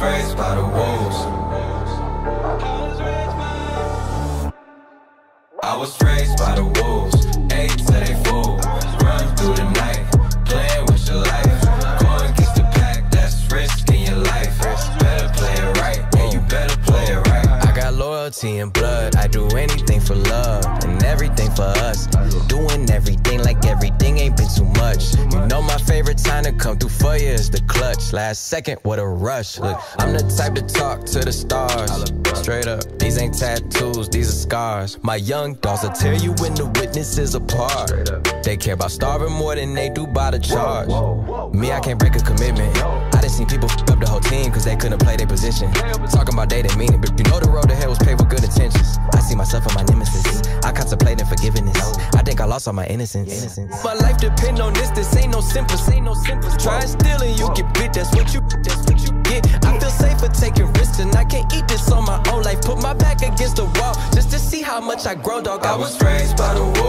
raised by the wolves. I was raised by the wolves. Ate till they fool. Run through the night, playing with your life. Going against the pack, that's risking your life. Better play it right, yeah, you better play it right. I got loyalty and blood. I do anything for love and everything for us. Doing everything like everything ain't been too much. You know my favorite time to come through for you is the clutch. Last second, what a rush. Look, I'm the type to talk to the stars. Straight up, these ain't tattoos, these are scars. My young dogs will tear you when the witnesses apart. They care about starving more than they do by the charge. Me, I can't break a commitment. I done seen people f up the whole team cause they couldn't play their position. Talking about they didn't mean it, but you know the road to hell was paved with good intentions. I see myself and my nemesis. I contemplating forgiveness. I think I lost all my innocence. My life depend on this ain't no simple. Try and steal and you get bit, that's what you get. I feel safer taking risks and I can't eat this on my own life. Put my back against the wall just to see how much I grow, dog. I was raised by the